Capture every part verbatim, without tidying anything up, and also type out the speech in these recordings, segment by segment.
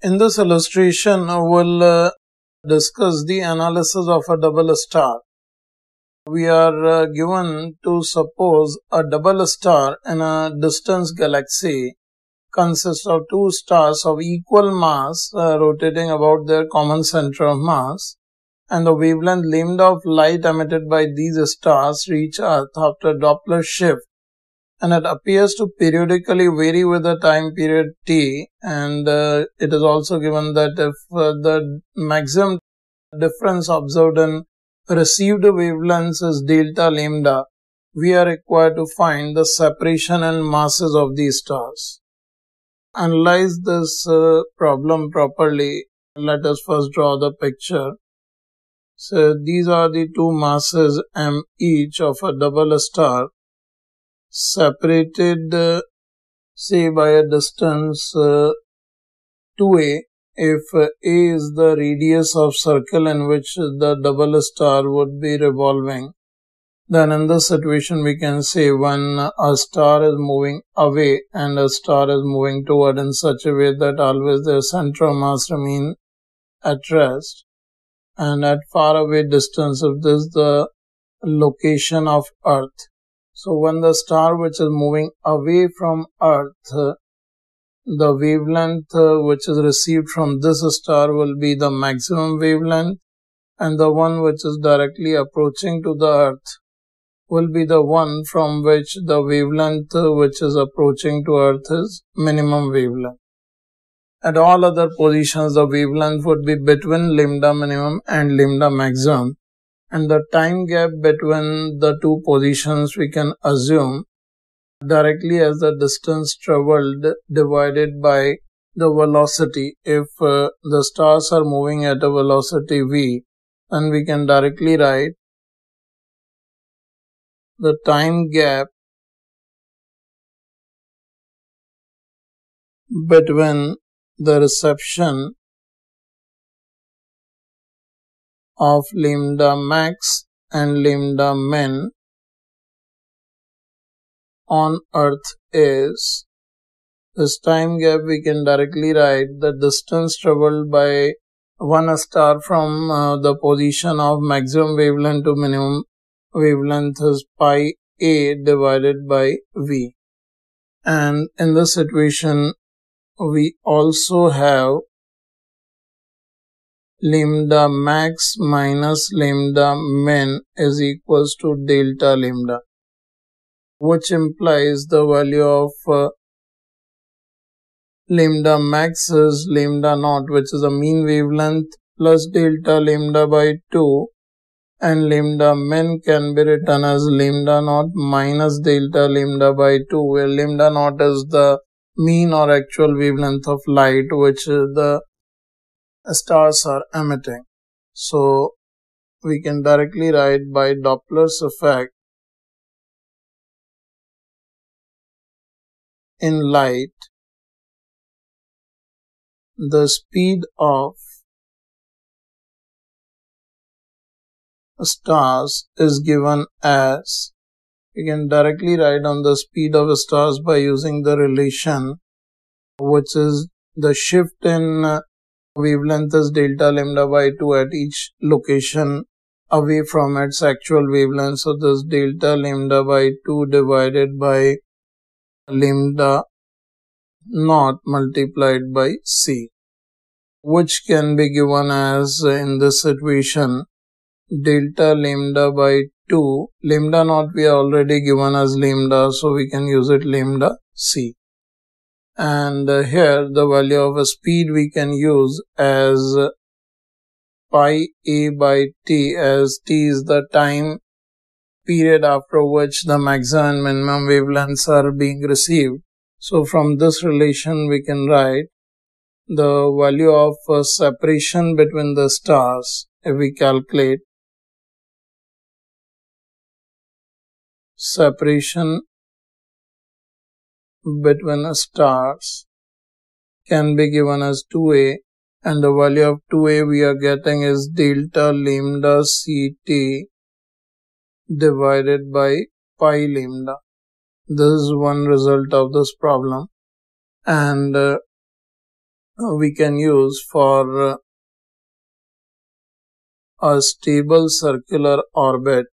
In this illustration, we'll uh, discuss the analysis of a double star. We are uh, given to suppose a double star in a distant galaxy consists of two stars of equal mass uh, rotating about their common center of mass, and the wavelength lambda of light emitted by these stars reach Earth after Doppler shift, and it appears to periodically vary with the time period t, and uh, it is also given that if uh, the maximum difference observed in received wavelengths is delta lambda, we are required to find the separation in masses of these stars. Analyze this uh, problem properly. Let us first draw the picture. So these are the two masses m each of a double star, separated uh, say by a distance uh, two a. If uh, a is the radius of circle in which the double star would be revolving, then in this situation we can say when a star is moving away and a star is moving toward in such a way that always their center of mass remain at rest, and at far away distance if this is the location of Earth. So when the star which is moving away from Earth, the wavelength uh, which is received from this star will be the maximum wavelength, and the one which is directly approaching to the Earth will be the one from which the wavelength uh, which is approaching to Earth is minimum wavelength. At all other positions, the wavelength would be between lambda minimum and lambda maximum, and the time gap between the two positions we can assume directly as the distance traveled divided by the velocity. If uh, the stars are moving at a velocity v, then we can directly write the time gap between the reception of lambda max and lambda min on Earth is, this time gap we can directly write the distance traveled by one star from uh, the position of maximum wavelength to minimum wavelength is pi a divided by v. And in this situation we also have lambda max minus lambda min is equals to delta lambda, which implies the value of uh, lambda max is lambda naught, which is a mean wavelength, plus delta lambda by two, and lambda min can be written as lambda naught minus delta lambda by two, where lambda naught is the mean or actual wavelength of light which uh, the stars are emitting. So we can directly write by Doppler's effect in light, the speed of stars is given as, we can directly write on the speed of stars by using the relation which is the shift in uh, wavelength is delta lambda by two at each location away from its actual wavelength. So this delta lambda by two divided by lambda naught multiplied by c, which can be given as uh, in this situation delta lambda by two, lambda naught we are already given as lambda, so we can use it lambda c. And uh, here the value of a speed we can use as uh, pi a by t, as t is the time period after which the maximum and minimum wavelengths are being received. So from this relation we can write the value of uh, separation between the stars. If we calculate separation between stars can be given as two a, and the value of two a we are getting is delta lambda ct divided by pi lambda. This is one result of this problem, and uh, uh, we can use for uh, a stable circular orbit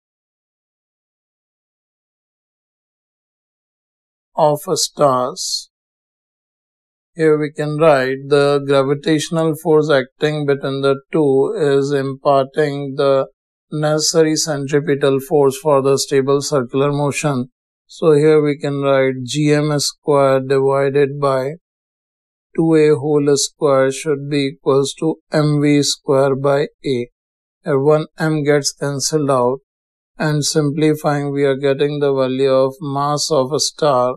of stars. Here we can write the gravitational force acting between the two is imparting the necessary centripetal force for the stable circular motion. So here we can write gm square divided by two a whole square should be equals to mv square by a. Here one m gets cancelled out, and simplifying we are getting the value of mass of a star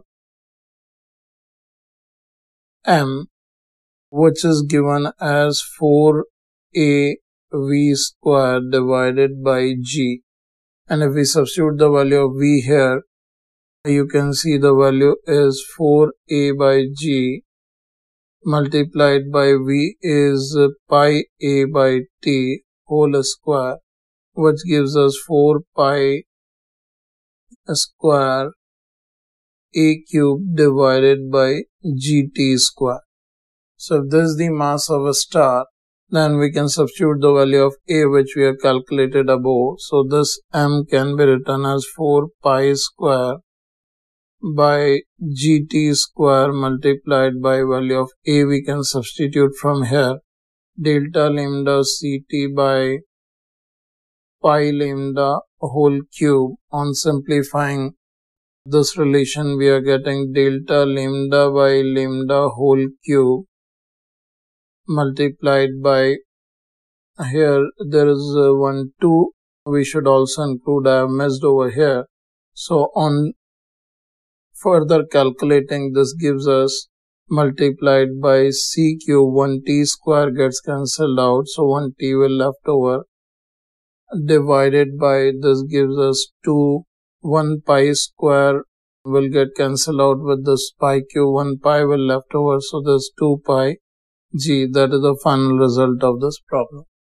m, which is given as four a v square divided by g. And if we substitute the value of v here, you can see the value is four a by g multiplied by v is pi a by t whole square, which gives us four pi square a cube divided by gt square. So if this is the mass of a star, then we can substitute the value of a which we have calculated above. So this m can be written as four pi square by gt square multiplied by value of a we can substitute from here, delta lambda ct by pi lambda whole cube. On simplifying this relation, we are getting delta lambda by lambda whole cube multiplied by, here there is uh, one two, we should also include, I have missed over here. So on further calculating, this gives us multiplied by c cube, one t square gets cancelled out, so one t will left over, divided by, this gives us two, one pi square will get cancelled out with this pi cube, one pi will left over, so this two pi g. That is the final result of this problem.